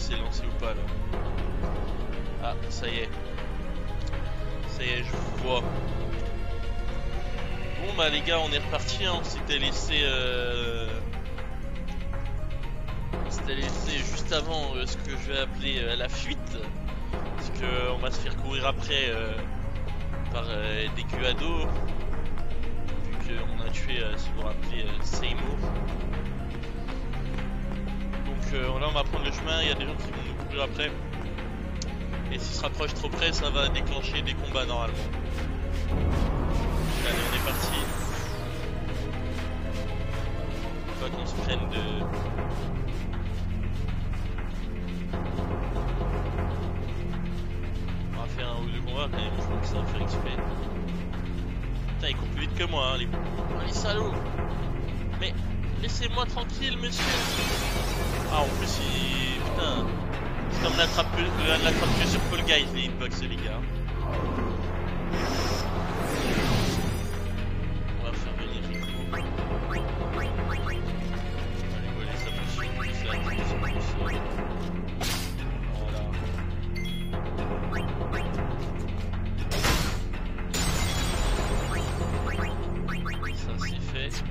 s'est lancé ou pas là. Ah, ça y est. Ça y est, je vous vois. Bon bah les gars, on est reparti, hein. On s'était laissé juste avant ce que je vais appeler la fuite. Parce que on va se faire courir après par des guados. Vu qu'on a tué, si vous vous rappelez, Seymour. Donc là on va prendre le chemin, il y a des gens qui vont nous courir après. Et s'ils se rapprochent trop près, ça va déclencher des combats normalement. Allez, on est parti. Faut pas qu'on se prenne de... On va faire un ou deux combats quand même, je crois que ça va faire exprès. Putain, ils courent plus vite que moi, hein, les salauds. Mais laissez-moi tranquille, monsieur. Ah, en plus, il... Putain. C'est comme l'attrape-queue sur Fall Guys, les hitbox, les gars. On va faire venir Rico. On va aller voler sa potion, plus la potion. Voilà. Ça c'est fait.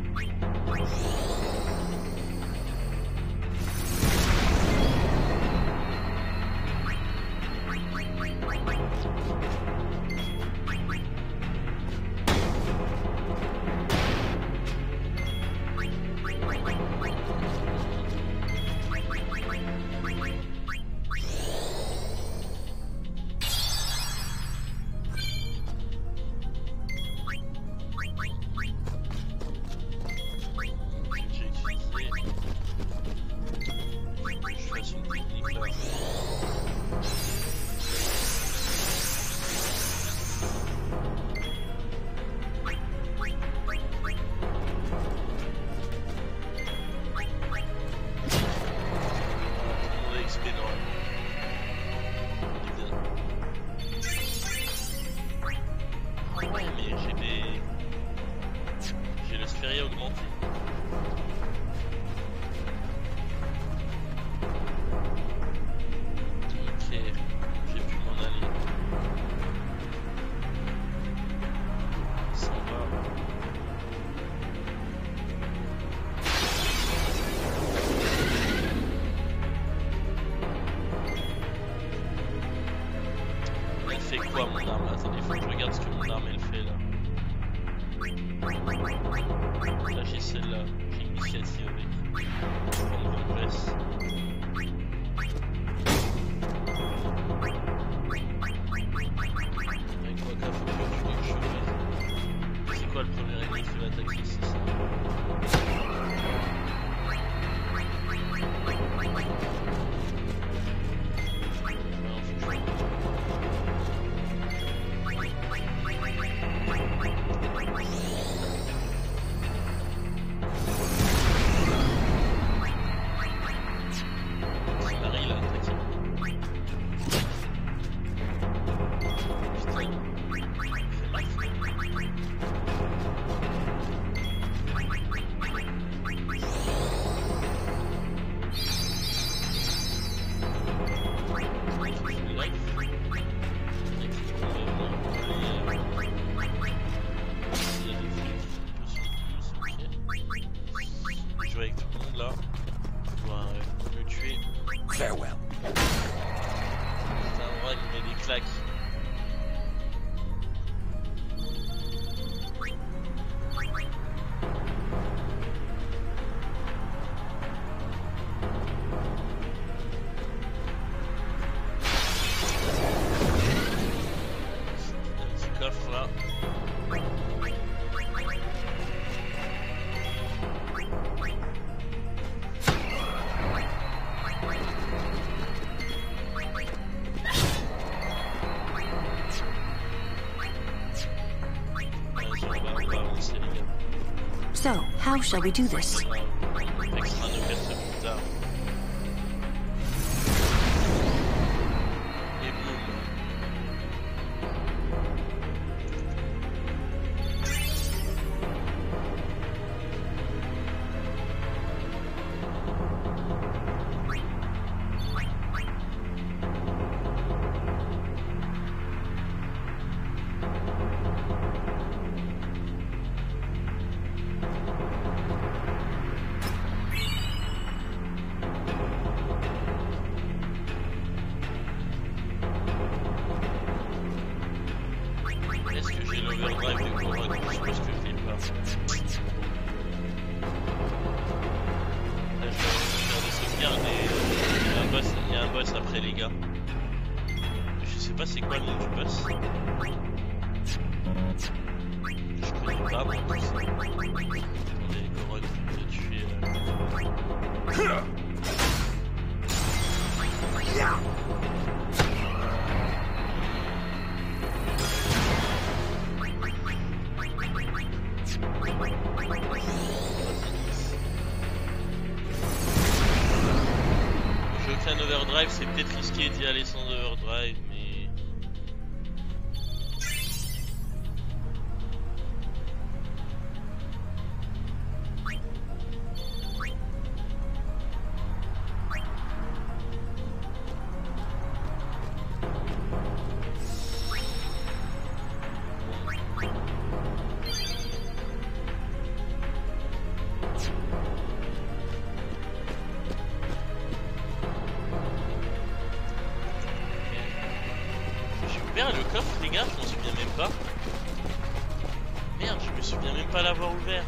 So, how shall we do this? boss après les gars. Je sais pas c'est quoi le nom du boss. Je connais pas moi tout ça. Attendez, Goron de tuer. J'ai aucun overdrive, c'est peut-être risqué d'y aller sans overdrive, mais. Le coffre les gars, je m'en souviens même pas. Merde, je me souviens même pas l'avoir ouvert.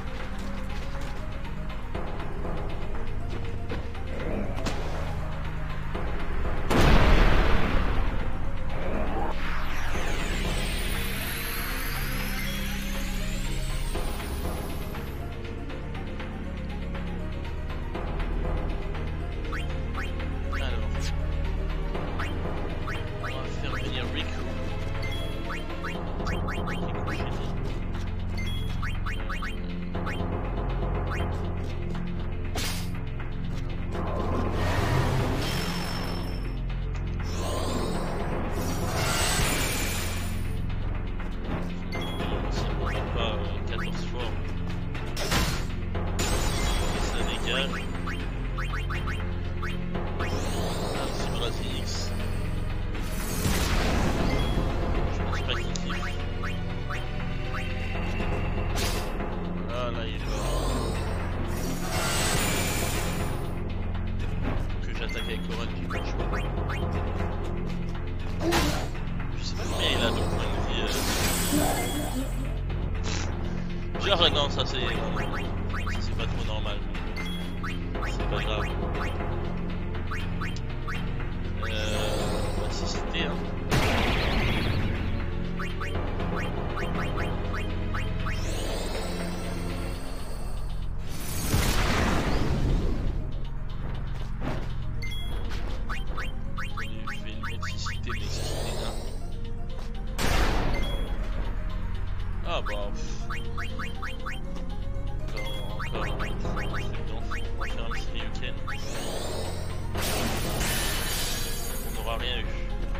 Genre non, ça c'est pas trop normal. C'est pas grave. On va assister hein. Ah bah... Encore... On va faire un petit Ryuken. On n'aura rien eu.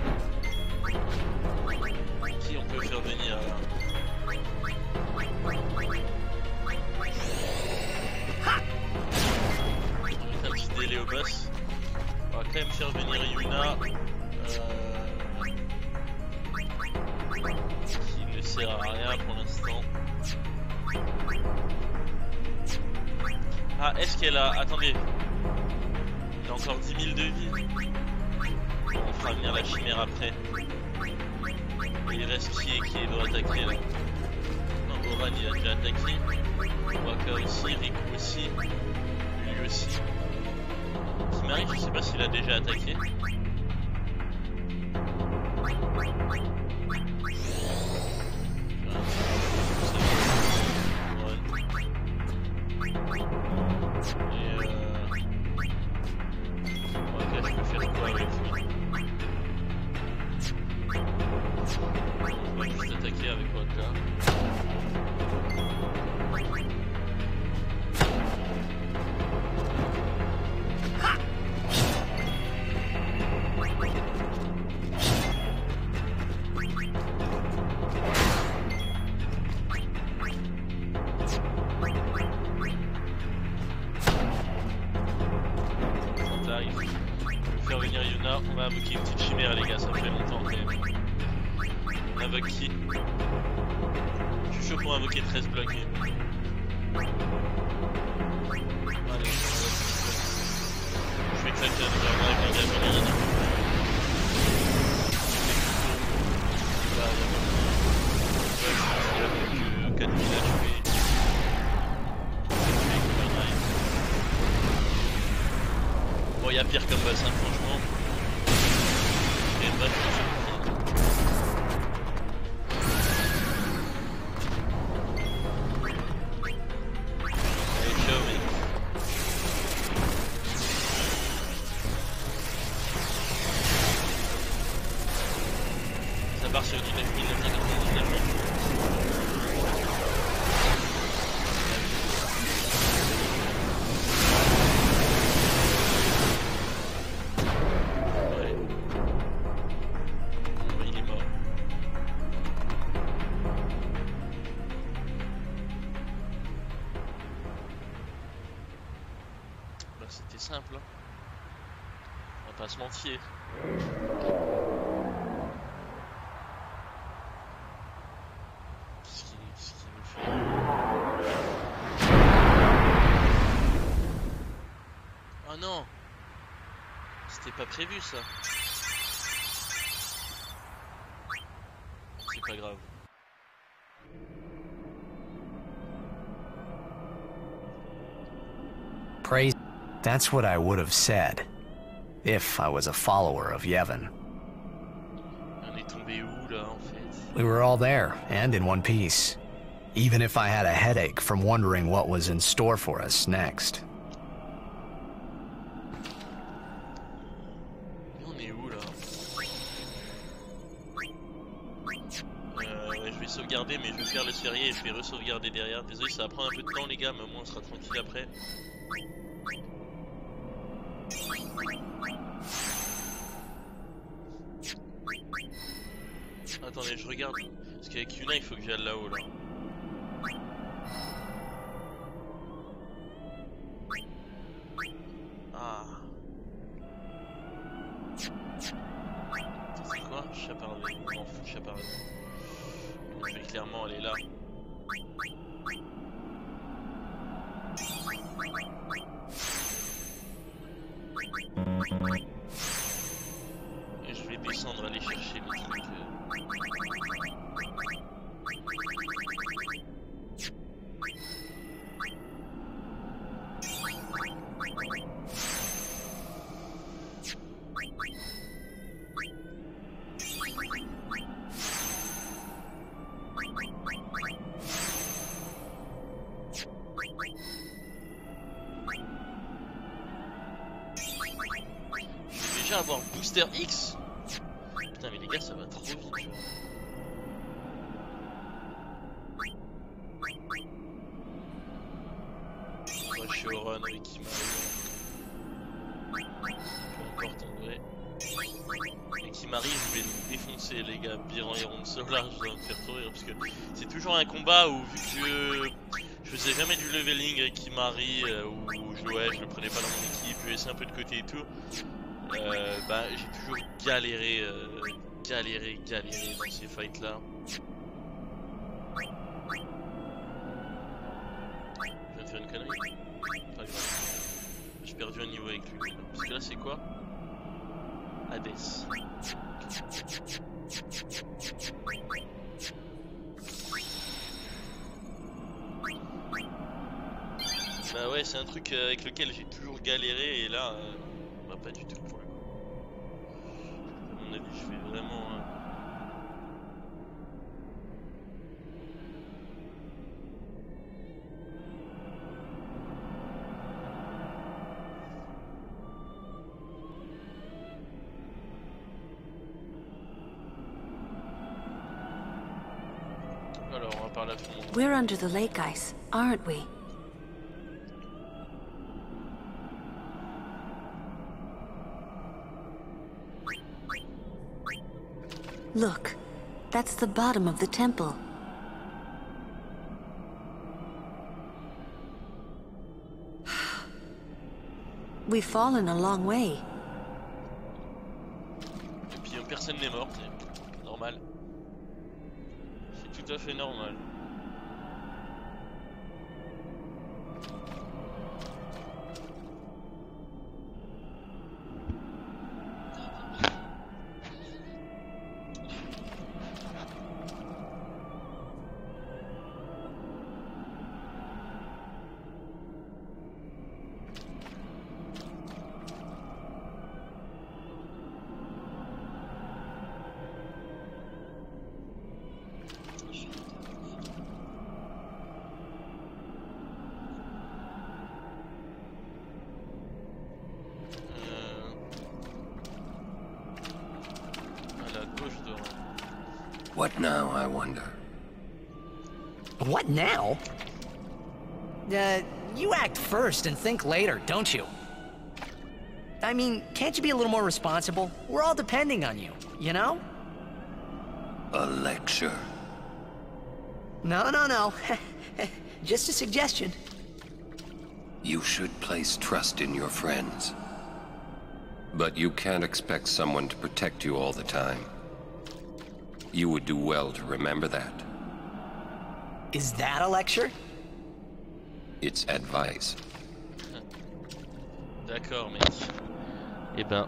Qui on peut faire venir là? On va mettre un petit délai au boss. On va quand même faire venir Yuna. Qui ne sert à rien pour l'instant. Ah, est-ce qu'elle a... Attendez. Il a encore 10 000 de vie. On fera venir la chimère après. Il reste qui doit attaquer là? Non, Oran il a déjà attaqué. Waka aussi, Riku aussi. Lui aussi. Kimari, je sais pas s'il a déjà attaqué. On va invoquer une petite chimère les gars, ça fait longtemps quand même. On invoque qui? Je suis chaud pour invoquer 13 blocs. Allez, je vais claquer un overdrive les gars, j'en ai rien à foutre. Il y a plus que 4 000 HP. Bon, il y a pire comme boss, hein, franchement. bref, je suis allez, ciao mec. Ça part sur du 9999. C'était simple, hein. On va pas se mentir. Qu'est-ce qu'il nous fait? Oh non! C'était pas prévu ça. C'est pas grave. Praise. That's what I would have said, if I was a follower of Yevon. On est tombé où là en fait? We were all there, and in one piece. Even if I had a headache from wondering what was in store for us next. On est où là? Ouais, je vais sauvegarder, mais je vais faire le sphérié et je vais re-sauvegarder derrière. Désolé, ça va prendre un peu de temps les gars, mais au moins on sera tranquille après. Attendez, je regarde. Parce qu'avec Yuna, il faut que j'aille là-haut là. Ah. C'est quoi? Chapardet. Je m'en fous de Chapardet. Je vais clairement aller là. Et je vais descendre, aller chercher le truc. Je vais déjà avoir Booster X. Putain mais les gars ça va trop vite. Moi je suis au run avec qui peu importe en vrai. Et qui m'arrive je vais le défoncer les gars. Biran et Ronsola je dois me faire courir parce que c'est toujours un combat où vu que je faisais jamais du leveling avec Kimari où je le prenais pas dans mon équipe, je laissais un peu de côté et tout. Bah j'ai toujours galéré dans ces fights là. Je viens de faire une connerie. Pas grave. J'ai perdu un niveau avec lui. Parce que là c'est quoi? Hades. Bah ouais c'est un truc avec lequel j'ai toujours galéré et là bah pas du tout pour le coup. À mon avis je vais vraiment... Alors on va par là tout le monde. We're under the lake ice, aren't we? Look, that's the bottom of the temple. We've fallen a long way. Et puis personne n'est mort, c'est normal. C'est tout à fait normal. What now, I wonder? What now? You act first and think later, don't you? I mean, can't you be a little more responsible? We're all depending on you, you know? A lecture? No. Just a suggestion. You should place trust in your friends. But you can't expect someone to protect you all the time. You would do well to remember that. Is that a lecture? It's advice. D'accord, mec. Eh ben...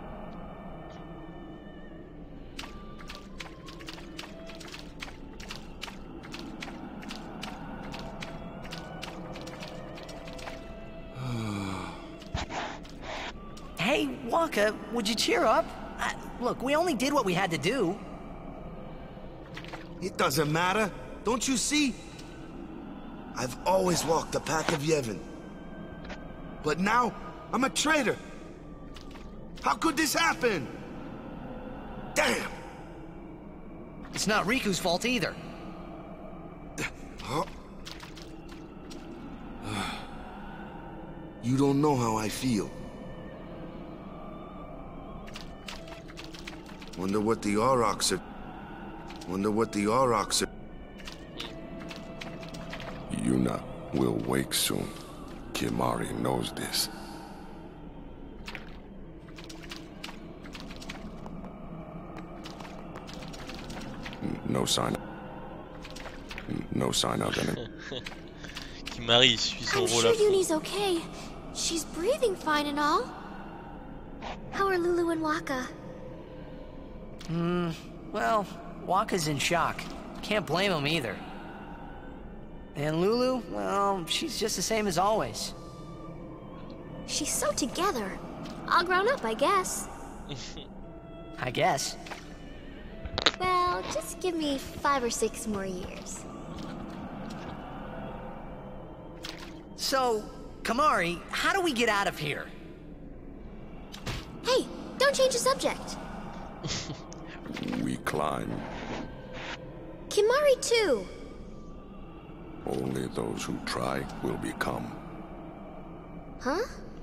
Hey, Wakka, would you cheer up? Look, we only did what we had to do. It doesn't matter. Don't you see? I've always walked the path of Yevon. But now, I'm a traitor. How could this happen? Damn! It's not Riku's fault either. Huh? You don't know how I feel. Wonder what the Aurochs are... Yuna will wake soon. Kimahri knows this. No sign of it. Kimahri suit son I'm rôle sure à fond. Yuni's okay. She's breathing fine and all. How are Lulu and Wakka? Well, Wakka's in shock. Can't blame him either. And Lulu, well, she's just the same as always. She's so together. All grown up, I guess. I guess. Well, just give me 5 or 6 more years. So, Kimahri, how do we get out of here? Hey, don't change the subject. We climb. Kimahri too. Only those who try will become. Huh?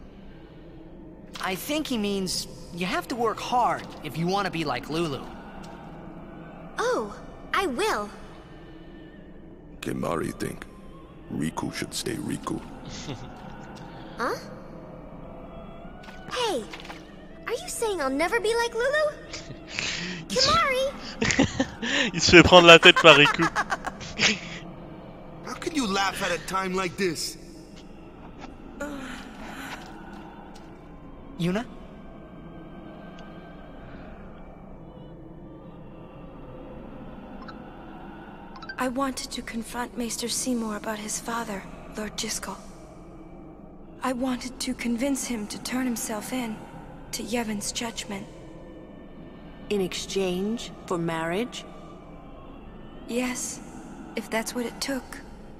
I think he means you have to work hard if you want to be like Lulu. Oh, I will. Kimahri think Riku should stay Riku. Huh? Hey, are you saying I'll never be like Lulu? Kimahri! Il se fait prendre la tête par Riku. How can you laugh at a time like this? Yuna? I wanted to confront Maester Seymour about his father, Lord Jyscal. I wanted to convince him to turn himself in to Yevon's judgment. In exchange for marriage? Yes, if that's what it took.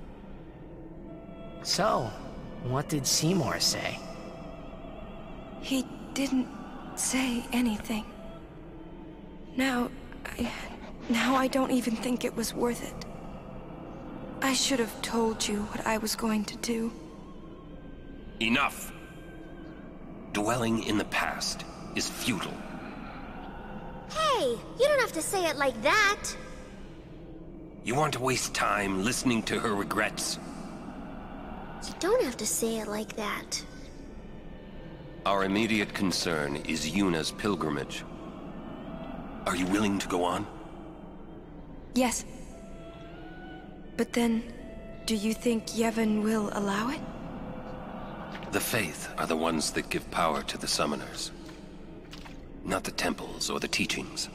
So, what did Seymour say? He didn't say anything. Now I don't even think it was worth it. I should have told you what I was going to do. Enough! Dwelling in the past is futile. Hey, you don't have to say it like that. You want to waste time listening to her regrets? You don't have to say it like that. Our immediate concern is Yuna's pilgrimage. Are you willing to go on? Yes. But then, do you think Yevon will allow it? The Faith are the ones that give power to the summoners. Not the temples or the teachings.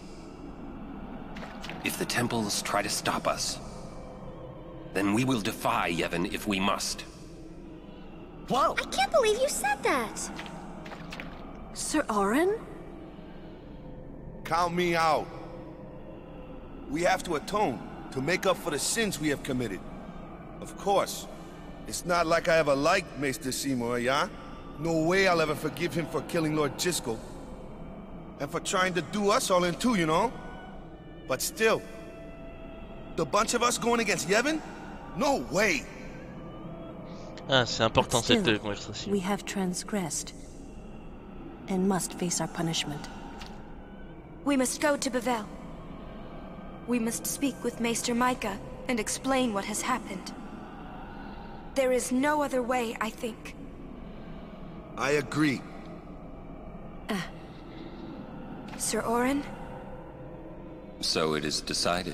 If the temples try to stop us, then we will defy Yevon if we must. Whoa! I can't believe you said that. Sir Auron? Count me out. We have to atone, to make up for the sins we have committed. Of course. It's not like I ever liked Maester Seymour, yeah? No way I'll ever forgive him for killing Lord Jyscal. And for trying to do us all in two, you know? But still, The bunch of us going against Yevon? No way! Ah, c'est important Still, cette conversation. we have transgressed and must face our punishment. We must go to Bavel. We must speak with Maester Micah and explain what has happened. There is no other way, I think. I agree. Sir Orin, So it is decided.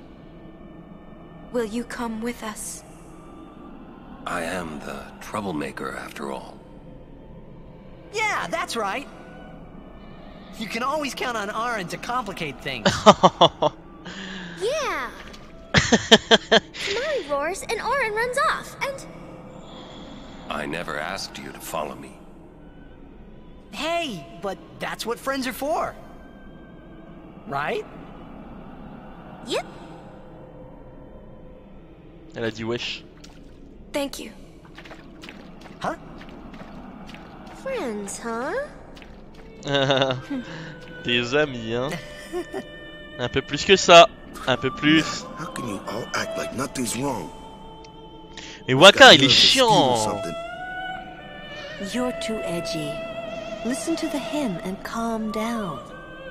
will you come with us? I am the troublemaker, after all. Yeah, that's right. You can always count on Aaron to complicate things. Yeah! Kimari roars and Orin runs off, and... I never asked you to follow me. Hey, but that's what friends are for. Right? Yep. Elle a dit wesh. Thank you. Huh? Friends, huh? Tes amis, hein. Un peu plus que ça. Un peu plus. How can you all act like nothing's wrong? Mais Wakka, il est Got steal or chiant. something. You're too edgy. Listen to the hymn and calm down.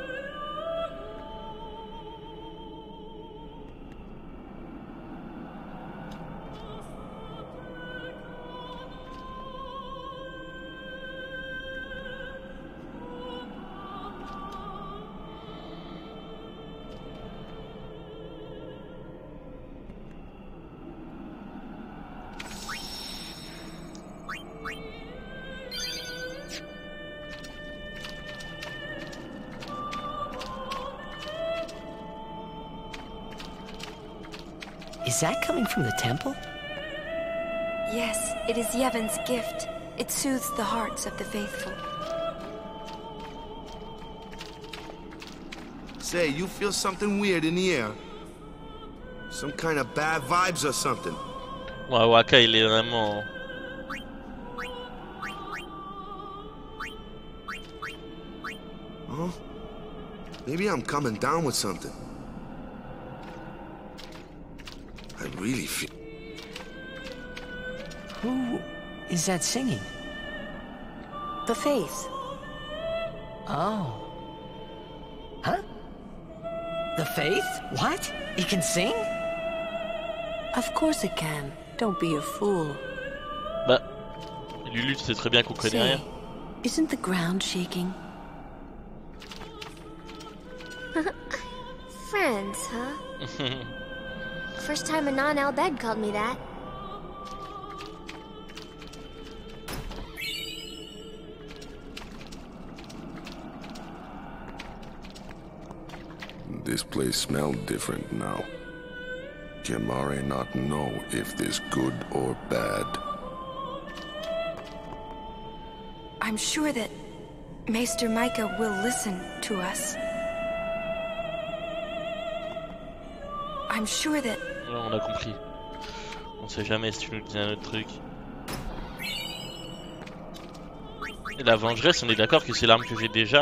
Is that coming from the temple? Yes, it is Yevon's gift. It soothes the hearts of the faithful. Say, you feel something weird in the air? Some kind of bad vibes or something? Ouais, Wakka, il est vraiment. Huh? Maybe I'm coming down with something. I really feel... Who is that singing? The faith. Oh. Huh? The faith? What? It can sing? Of course it can. Don't be a fool. Bah, Lulu, tu sais très bien qu'on connaît rien. Isn't the ground shaking? Friends, huh? First time Anan Al-Bed called me that. This place smells different now. Kimari not know if this good or bad. I'm sure that Maester Micah will listen to us. I'm sure that... Ouais, on a compris. On sait jamais si tu nous dis un autre truc. Et la vengeresse, on est d'accord que c'est l'arme que j'ai déjà.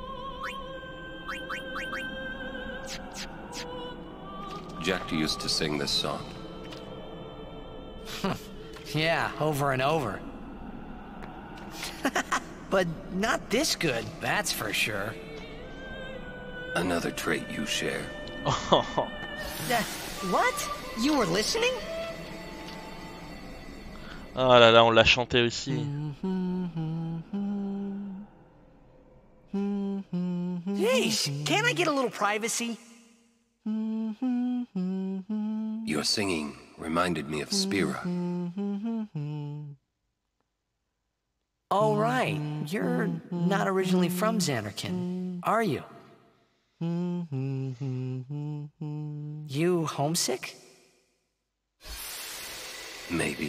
Jack used to sing this song. Yeah, over and over. But not this good, that's for sure. Another trait you share. What? You were listening? Ah là là, on l'a chanté aussi. Jeez, can't I get a little privacy? Your singing reminded me of Spira. Oh, right. You're not originally from Zanarkand, are you? You homesick? Maybe.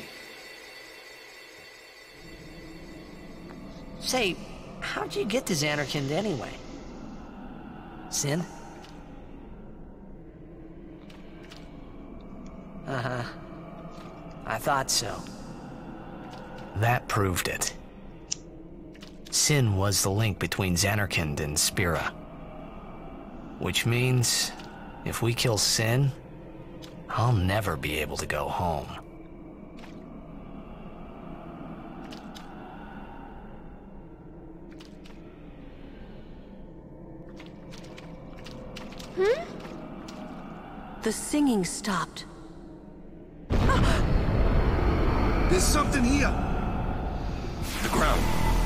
Say, how'd you get to Zanarkand anyway? Sin? Uh-huh. I thought so. That proved it. Sin was the link between Zanarkand and Spira. Which means, if we kill Sin, I'll never be able to go home. The singing stopped. There's something here. The ground.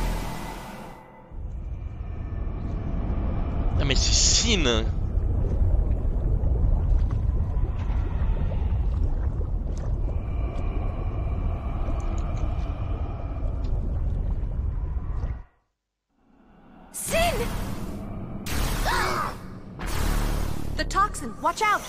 Ah mais c'est Sin. Sin! The toxin, watch out!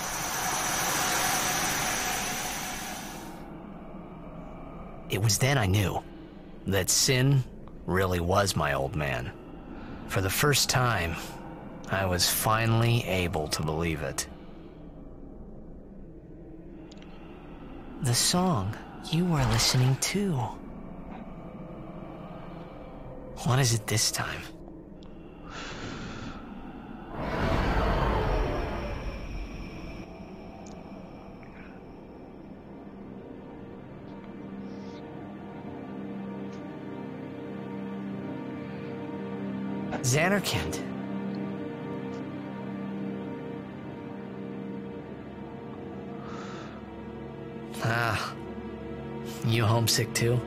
It was then I knew that Sin really was my old man. For the first time, I was finally able to believe it. The song you were listening to. What is it this time? Xanarkand. Ah, you homesick too?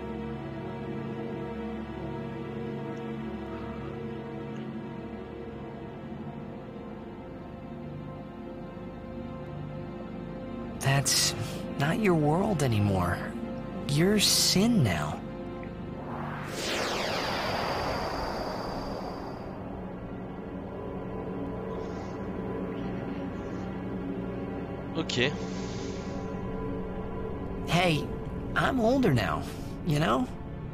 That's not your world anymore. You're Sin now. Ok. Hey, I'm older now, you know?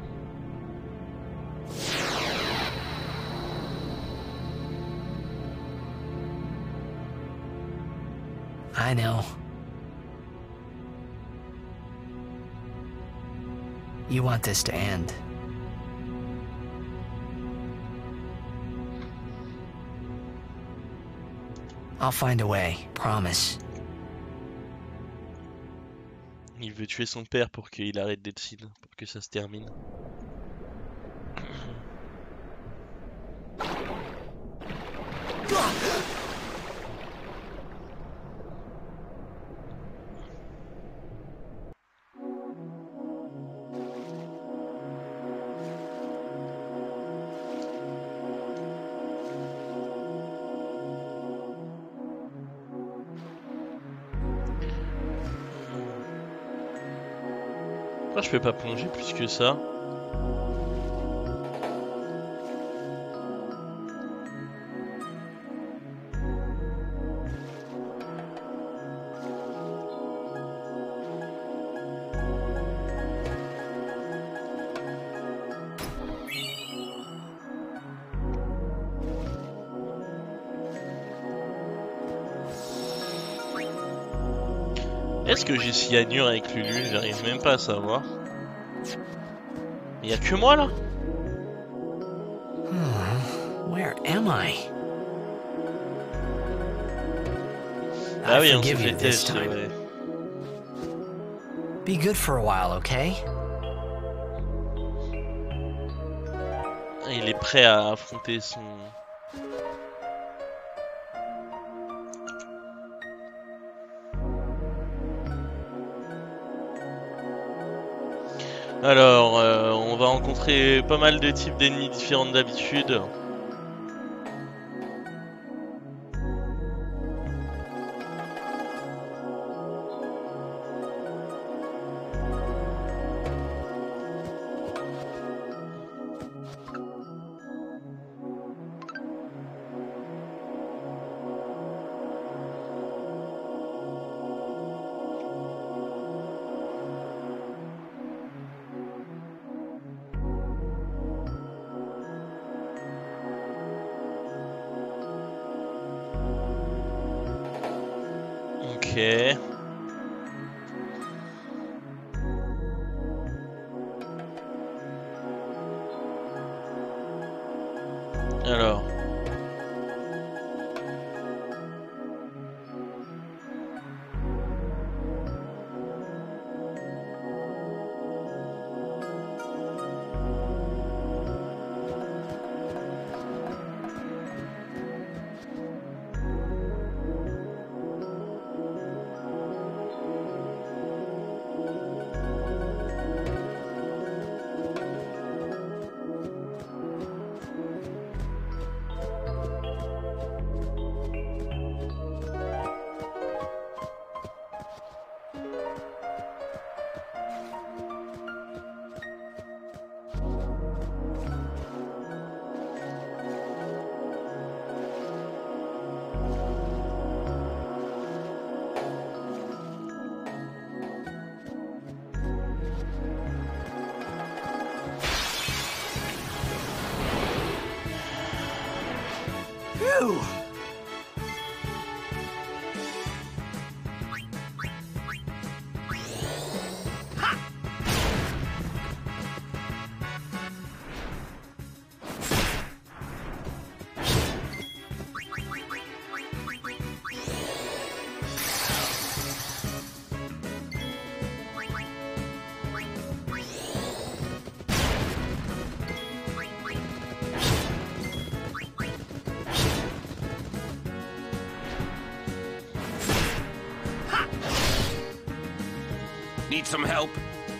I know. You want this to end. I'll find a way, promise. Il veut tuer son père pour qu'il arrête d'être Sin, pour que ça se termine. Pourquoi je peux pas plonger plus que ça? Est-ce que j'ai cyanure avec Lulu? J'arrive même pas à savoir. Y'a que moi là? Where am I? Ah oui, I on s'est forgive fait you this test, time. ouais. Be good for a while, okay? Il est prêt à affronter son... Alors, on va rencontrer pas mal de types d'ennemis différents d'habitude. Ok. Alors. Woo! Need some help?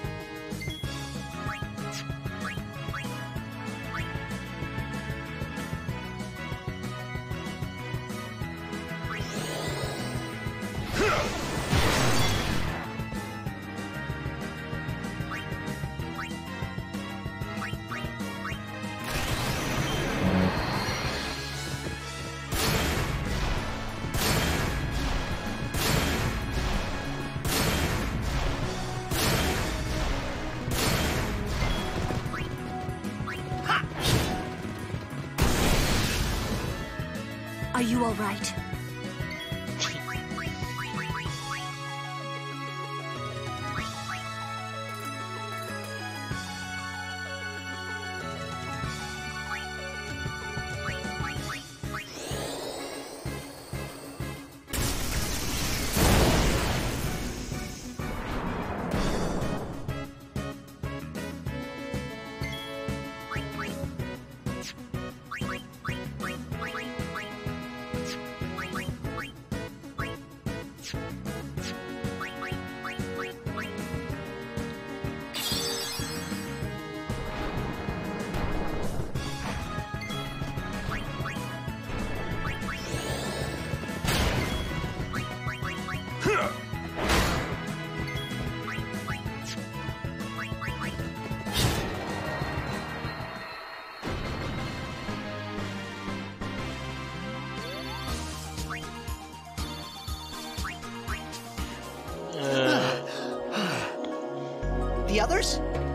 Are you all right? The others?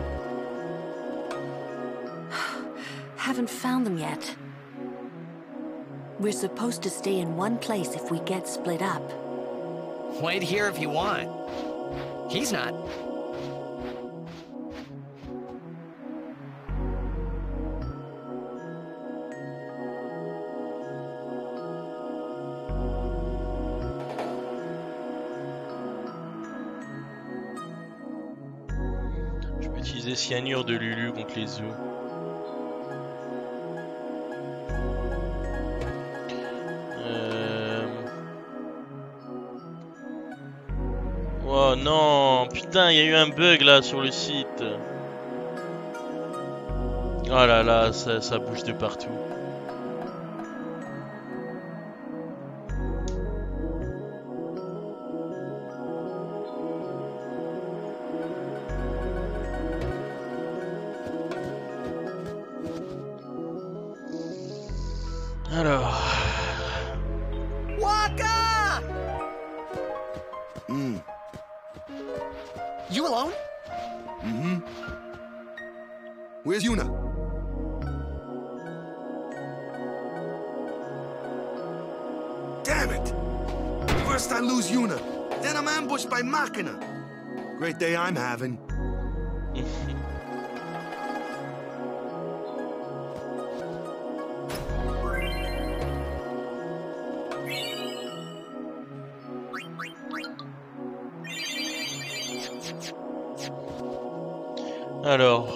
Haven't found them yet. We're supposed to stay in one place if we get split up. Wait here if you want. He's not. Je peux utiliser cyanure de Lulu contre les œufs. Oh non, putain, il y a eu un bug là sur le site. Oh là là, ça bouge de partout. Alors. Waka! You alone? Mm-hmm. Where's Yuna? Damn it! First I lose Yuna, then I'm ambushed by Machina. Great day I'm having. Alors.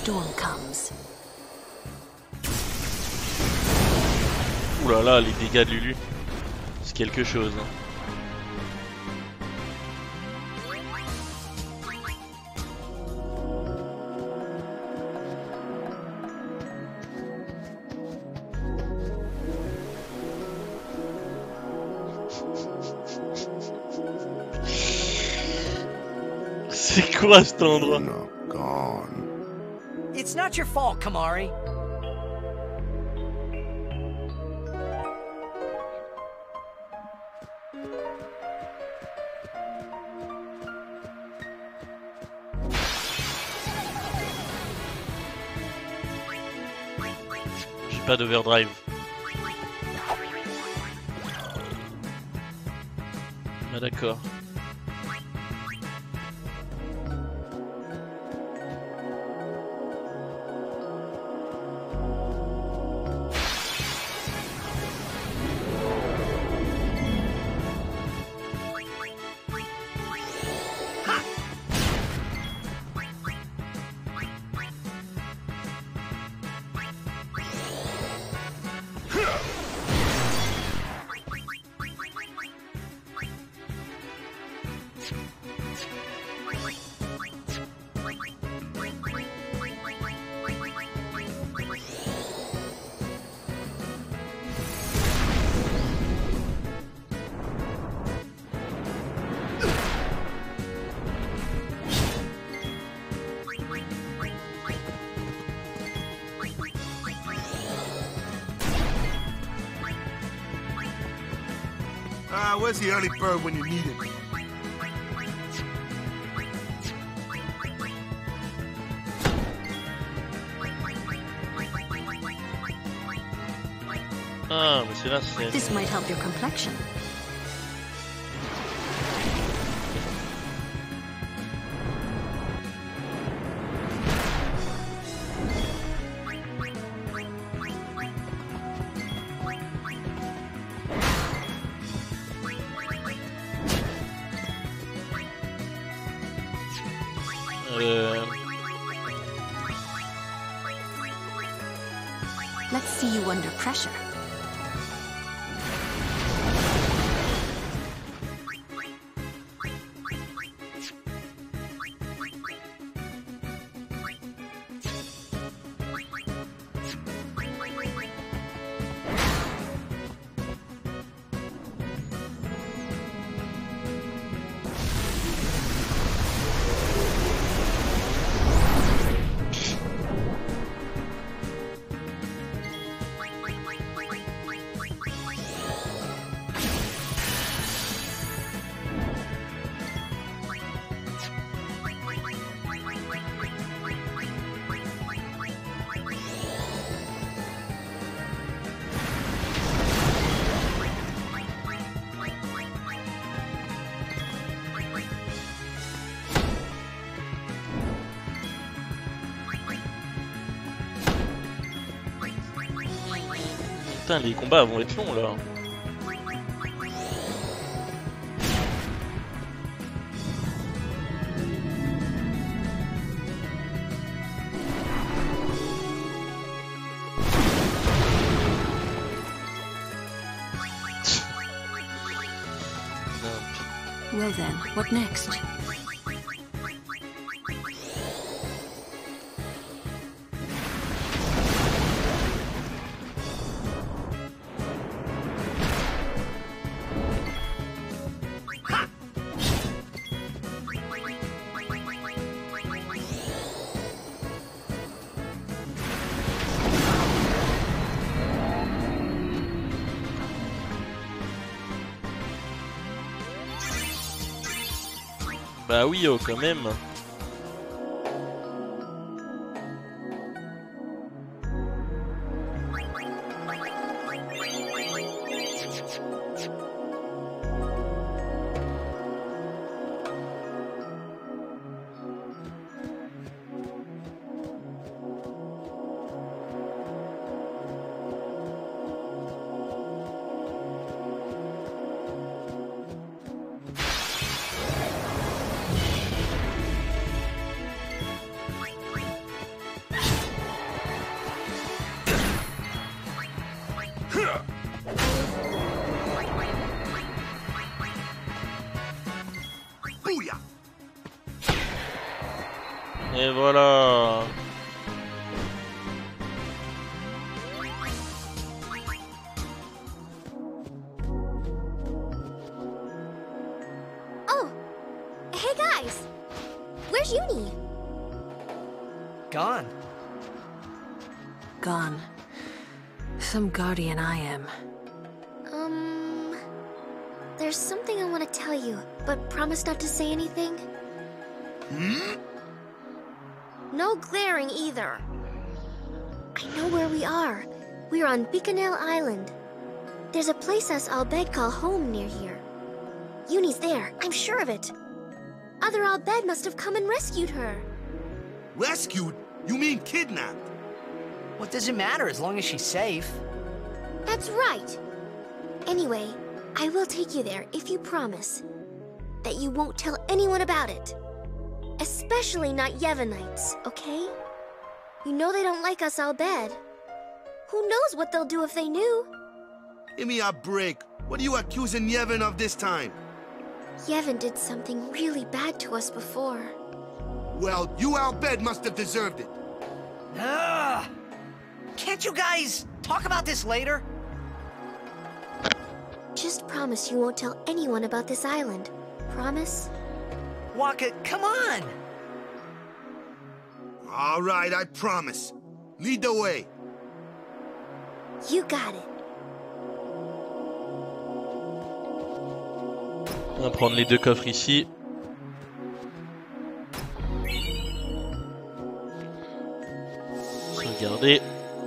storm comes. Ouh là là, les dégâts de Lulu. C'est quelque chose. Hein. C'est quoi cet endroit? Luna gone. It's not your fault, Kamari. J'ai pas d'overdrive. Ah d'accord. Where's the early bird when you need it? Ah, mais c'est là, c'est... This might help your complexion. Let's see you under pressure. Putain, les combats vont être longs là. Well then, what next? Bah oui, oh, quand même. Et voilà. Oh! Hey guys! Where's Uni? Gone. Gone. Some guardian I am. There's something I want to tell you, but promise not to say anything. No glaring either. I know where we are. We're on Bikanel Island. There's a place us Al Bhed call home near here. Uni's there, I'm sure of it. Other Al Bhed must have come and rescued her. Rescued? You mean kidnapped? What does it matter as long as she's safe? That's right. Anyway, I will take you there if you promise that you won't tell anyone about it. Especially not Yevonites, okay? You know they don't like us Al Bhed. Who knows what they'll do if they knew? Give me a break. What are you accusing Yevon of this time? Yevon did something really bad to us before. Well, you Al Bhed must have deserved it. Ugh! Can't you guys talk about this later? Just promise you won't tell anyone about this island. Promise? Wakka, come on! All right, I promise. Lead the way. You got it. On va prendre les deux coffres ici. Regardez.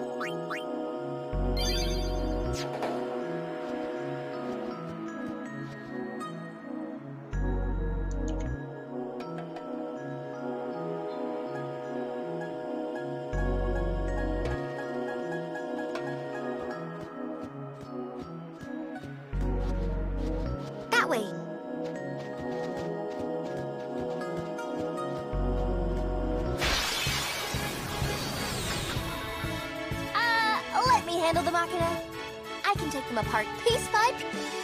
That way. Let me handle the Machina. I can take them apart piece by piece.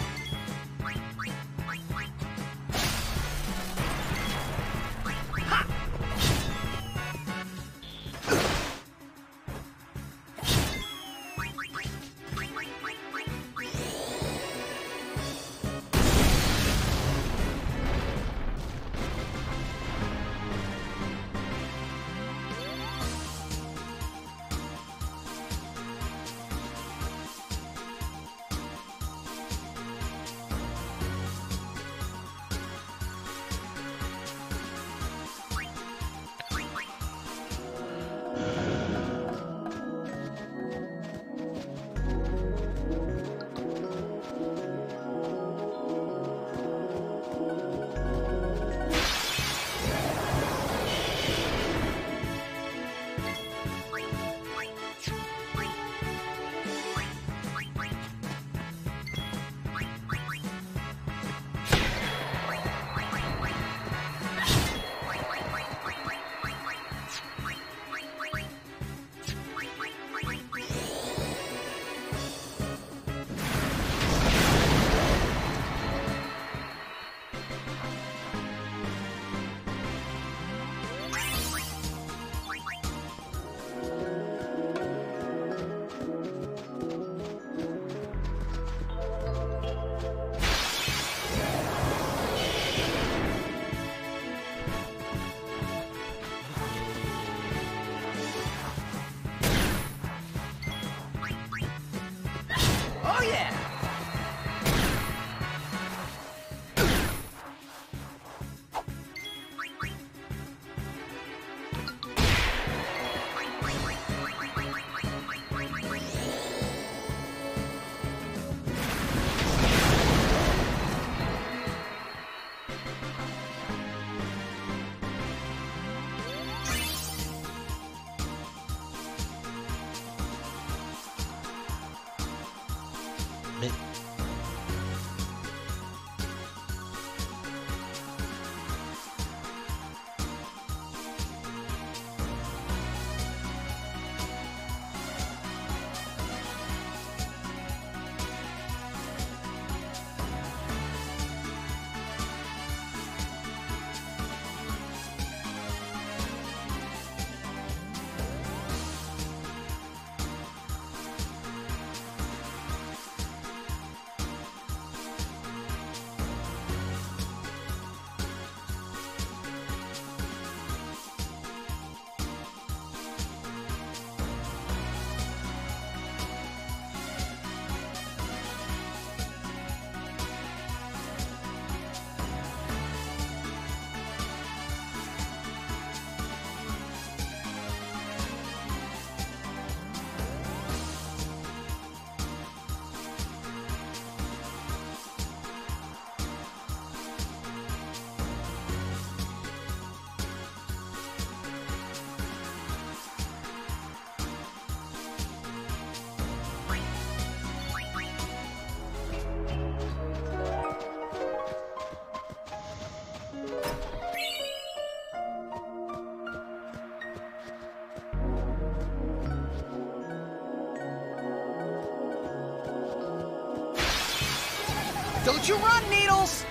Don't you run, Needles!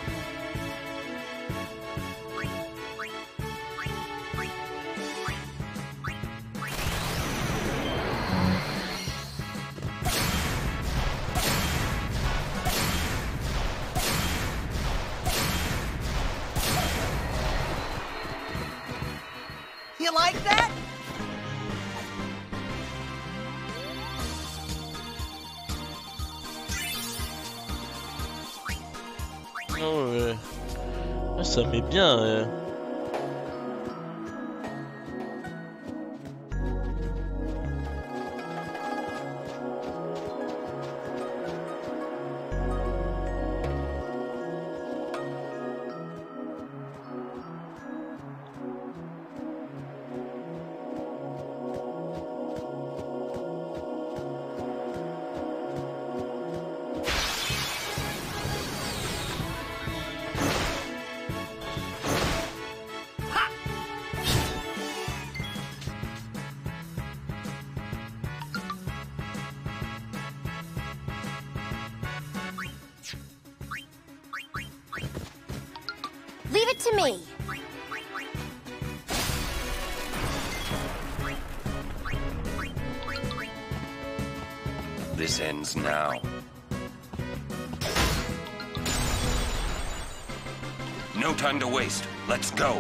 You like that? Oh ouais. Ah, ça met bien. Leave it to me. This ends now. No time to waste. Let's go.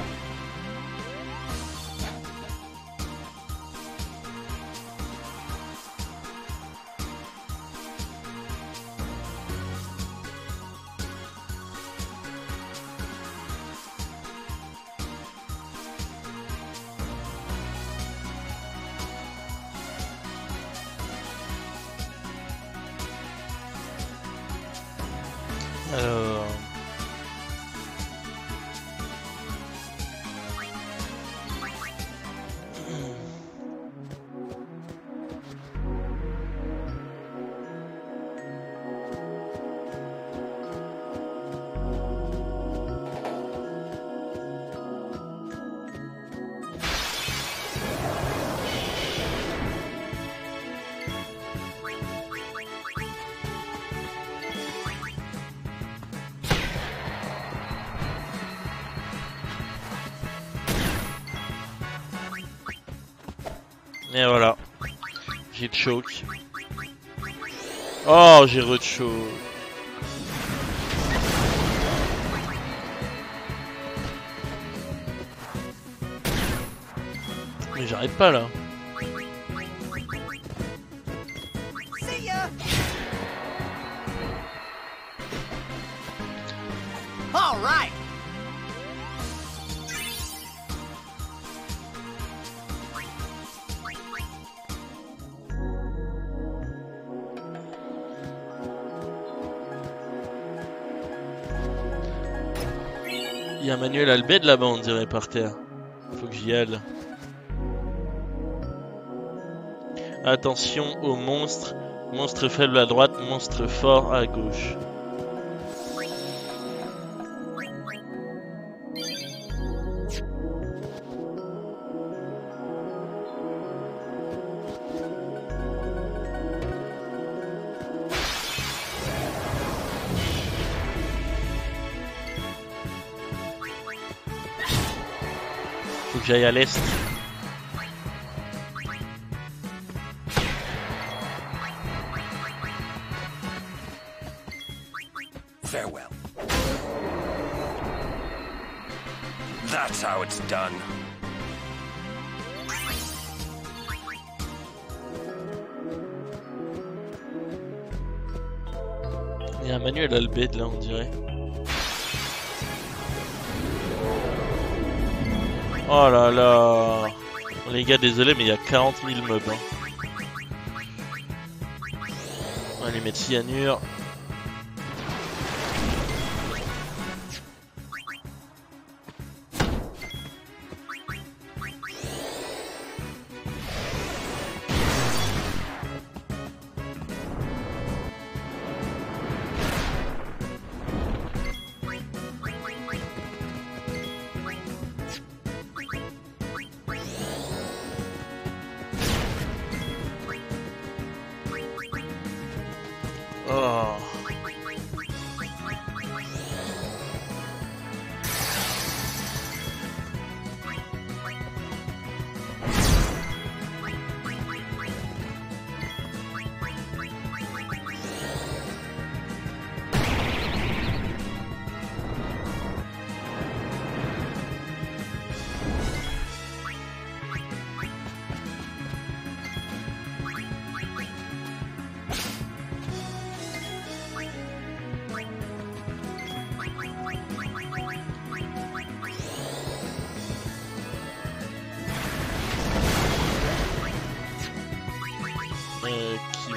Alors... Et voilà, j'ai choke. Oh, j'ai re-choke. Mais j'arrête pas là. See ya! All right! Il y a un manuel Albed là-bas, on dirait, par terre. Faut que j'y aille. Attention aux monstres. Monstre faible à droite, monstre fort à gauche. Faut que j'aille à l'est. Farewell. That's how it's done. Il y a un manuel Albed là, on dirait. Oh là là. Bon, les gars, désolé, mais il y a 40 000 mobs. Hein. On va les mettre cyanure. Oh.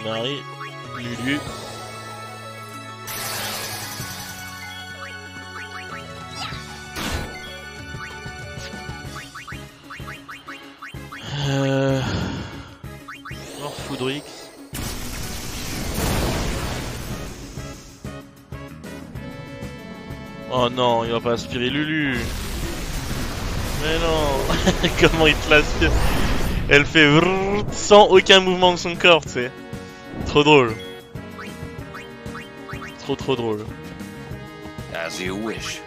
démarrer. Lulu. Mort Foudrix. Oh non, il va pas aspirer Lulu. Mais non. Comment il te l'aspire? Elle fait vrrr sans aucun mouvement de son corps, tu sais. Trop drôle. Trop drôle. As you wish.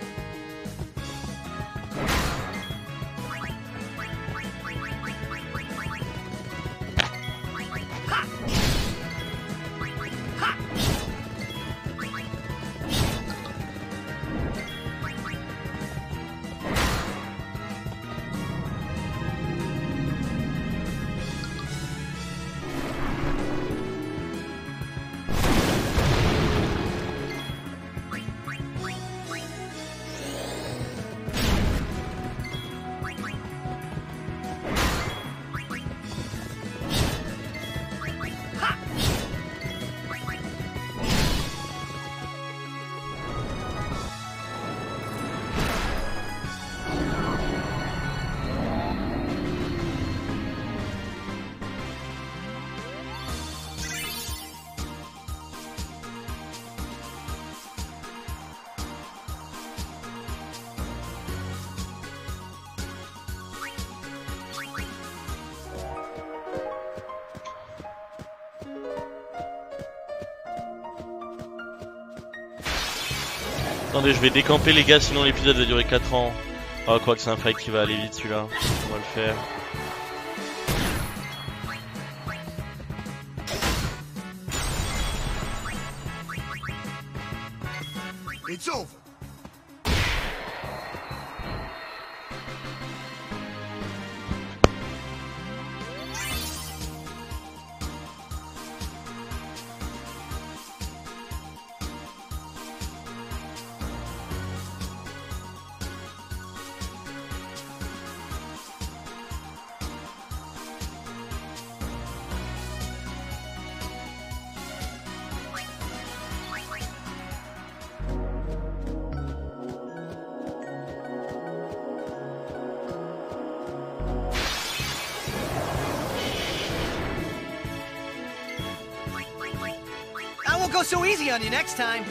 Attendez, je vais décamper les gars, sinon l'épisode va durer 4 ans. Oh, quoi que c'est un fight qui va aller vite celui-là. On va le faire. It's over. I won't go so easy on you next time.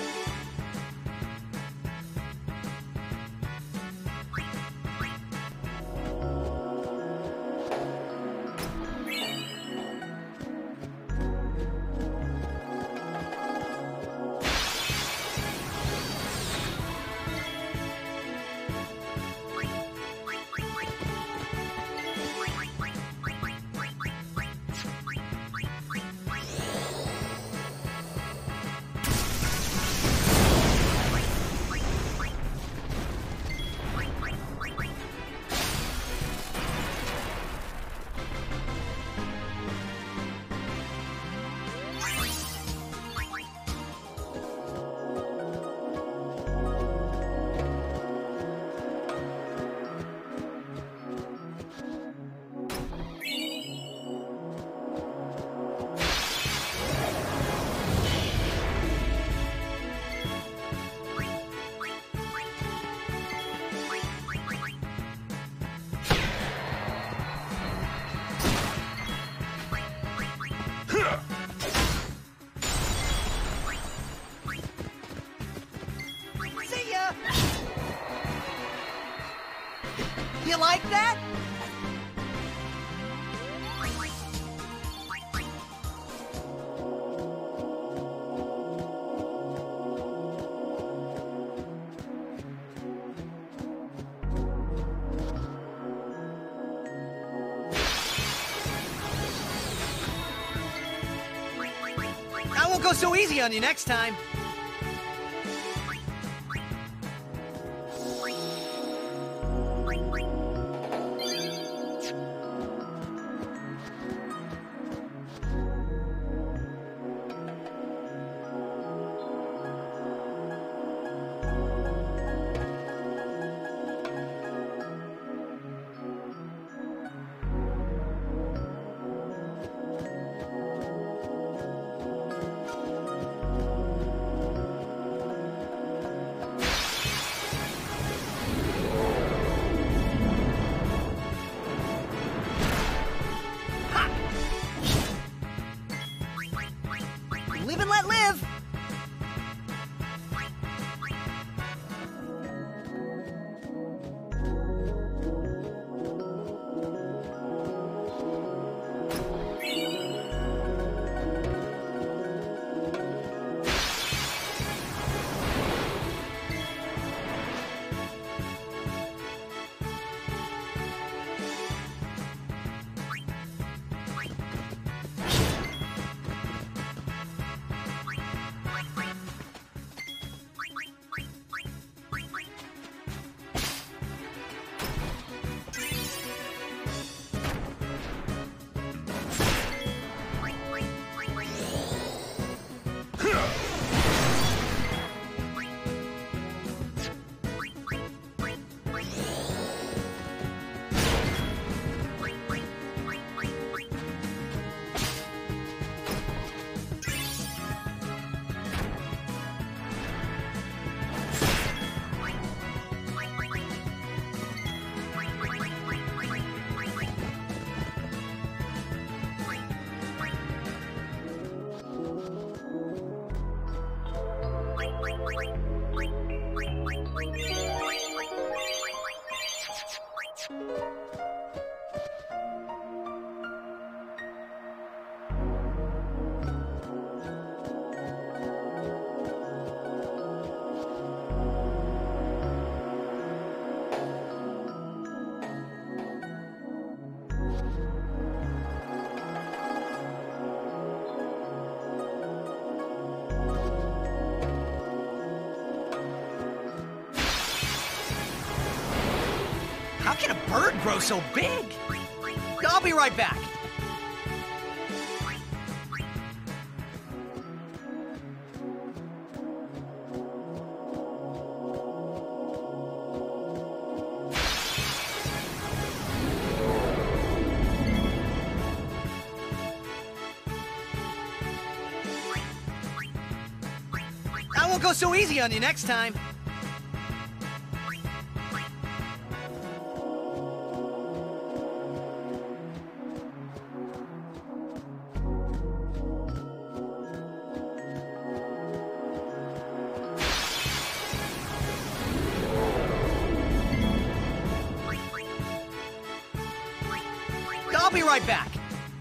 See ya! You like that? I won't go so easy on you next time. How can a bird grow so big? I'll be right back. I won't go so easy on you next time. I'll be right back.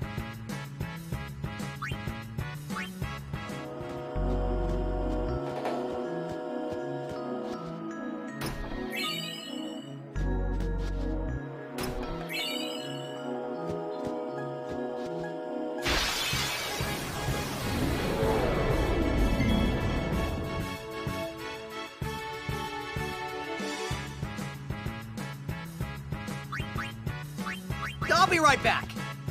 I'll be right back.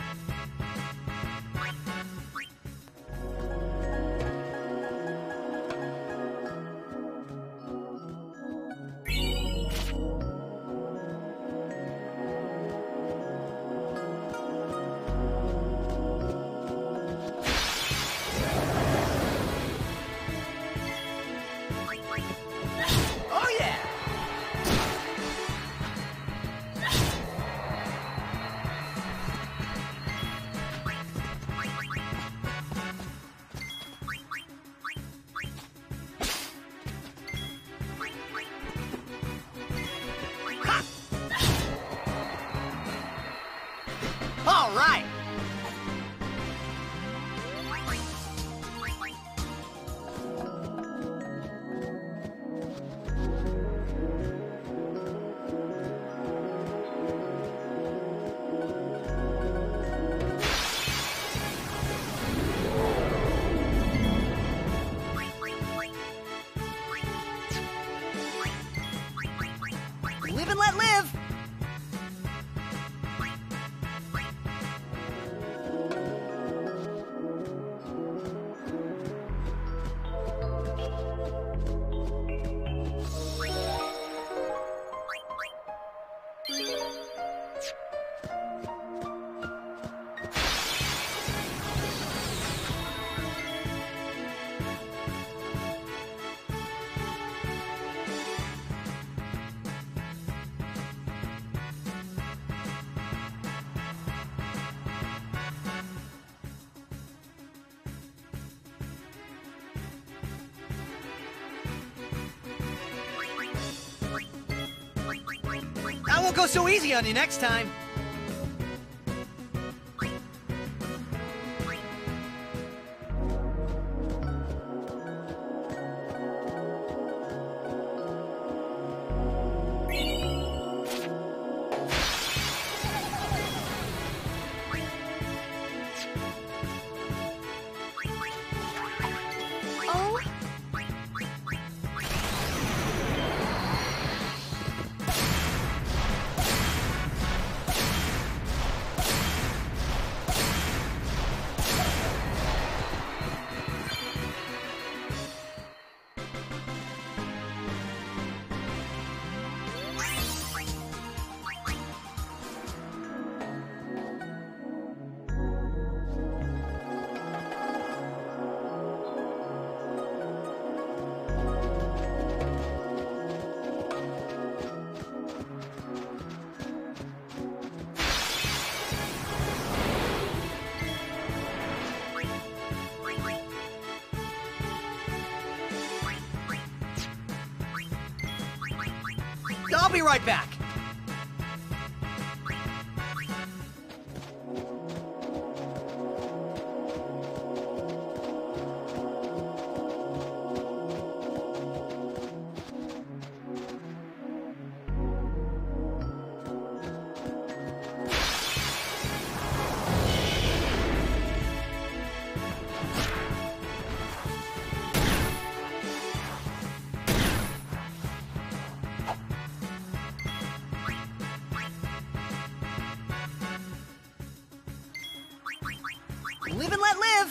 Oh yeah! All right. Live and let live. I won't go so easy on you next time. Oh, I'll be right back. Live and let live!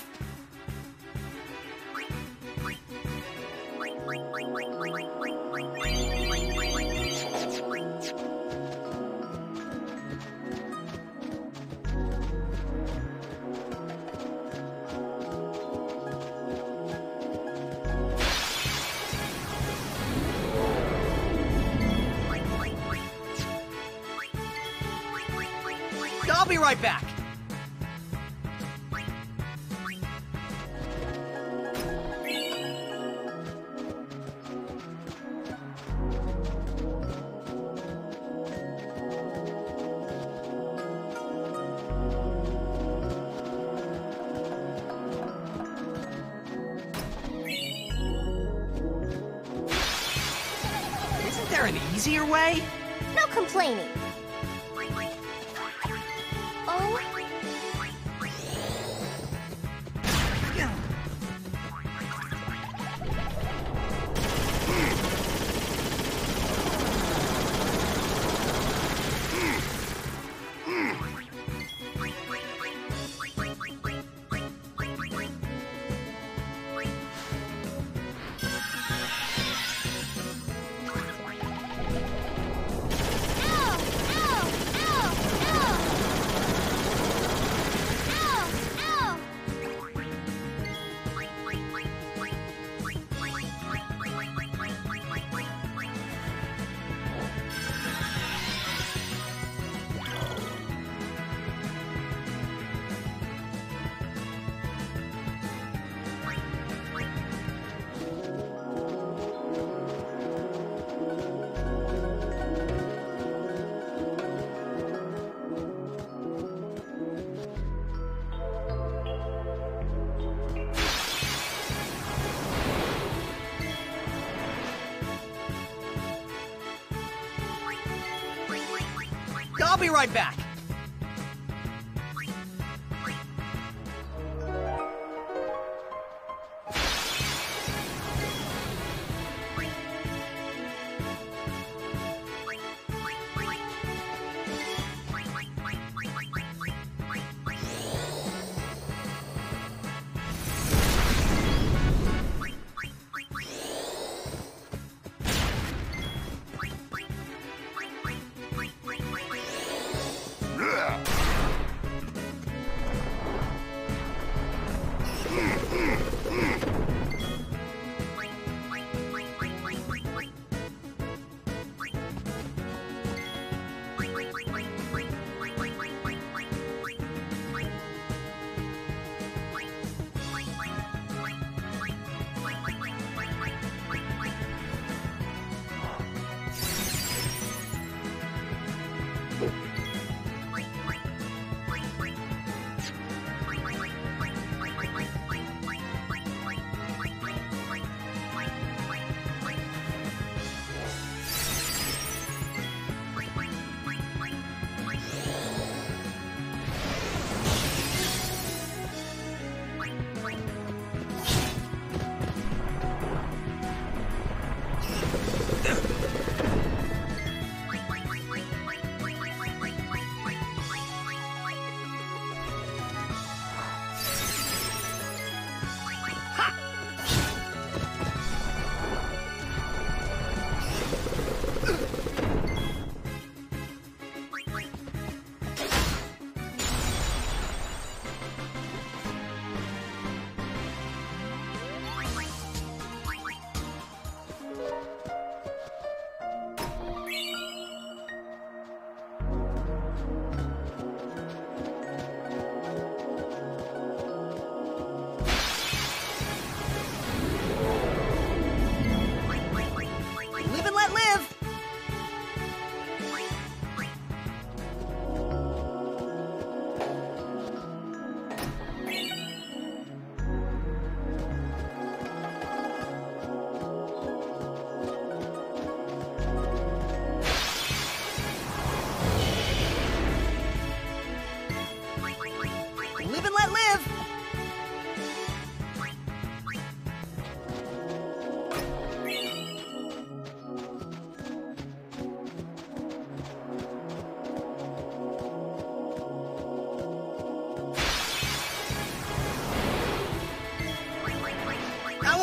I'll be right back. Isn't there an easier way? No complaining. Oh. I'll be right back.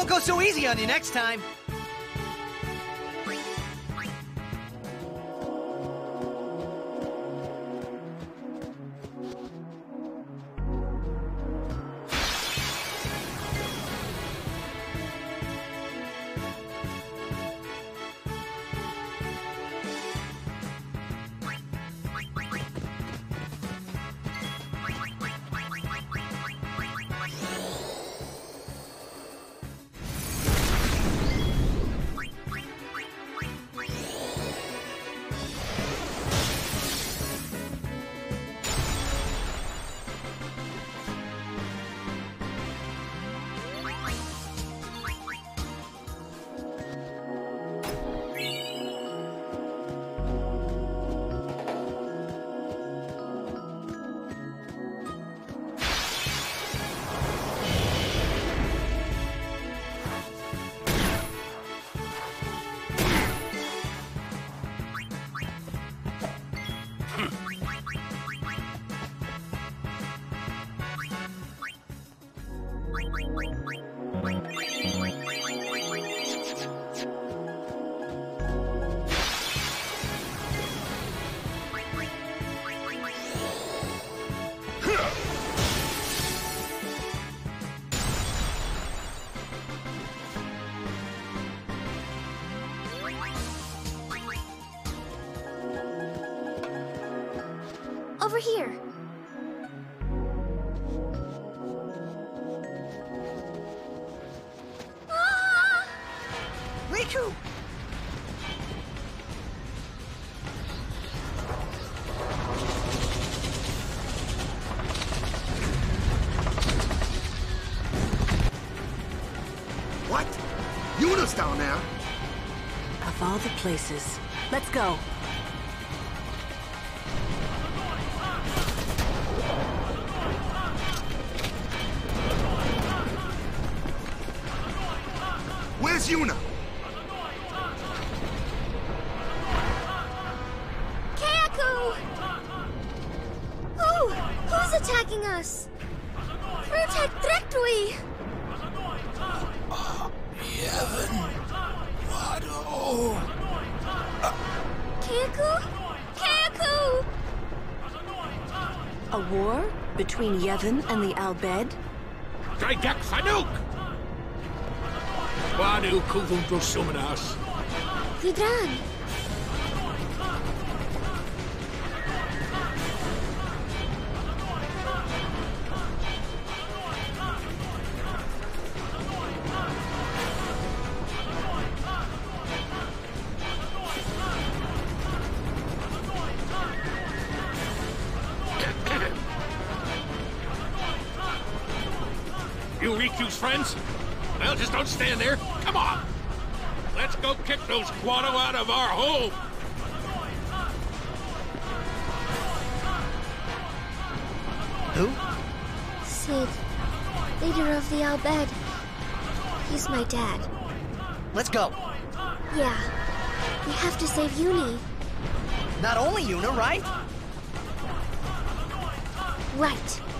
won't go so easy on you next time. Over here. Ah! Riku! What? Yuna's down there. Of all the places. Let's go. Where's Yuna? Kayaku! Who's attacking us? Protect Directly! Yevon. Wado. Kayaku? Kayaku! A war between Yevon and the Al Bhed? Draigak Fanuk! Wadu Kuvundro Sumanas. Vidran! You Riku's friends? Well, just don't stand there. Come on! Let's go kick those Guado out of our home! Who? Sid, leader of the Al Bhed. He's my dad. Let's go. Yeah, we have to save Uni. Not only Yuna, right? Right.